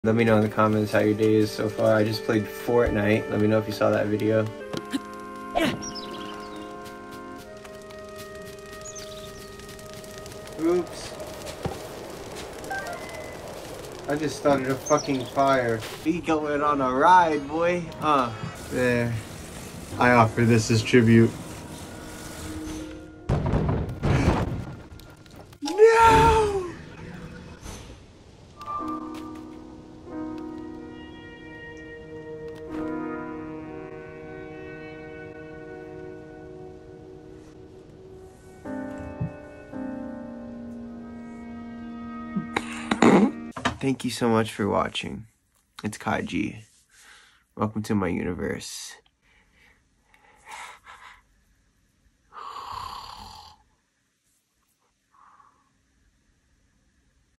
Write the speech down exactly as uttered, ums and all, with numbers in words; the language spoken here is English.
Let me know in the comments how your day is so far. I just played Fortnite. Let me know if you saw that video. Oops. I just started a fucking fire. We going on a ride, boy. Uh, there. I offer this as tribute. No! Thank you so much for watching. It's Kigh. Welcome to my universe.